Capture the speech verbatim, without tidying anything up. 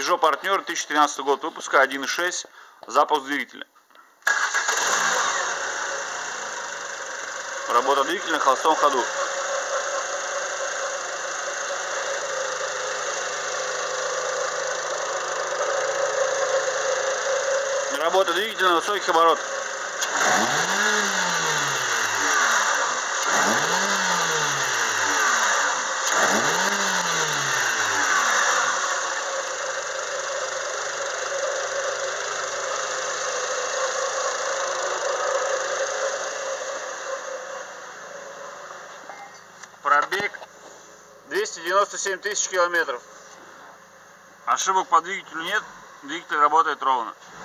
Peugeot Partner, две тысячи тринадцатый год выпуска, один и шесть, запуск двигателя. Работа двигателя на холостом ходу. Работа двигателя на высоких оборотах. Пробег двести девяносто семь тысяч километров. Ошибок по двигателю нет, двигатель работает ровно.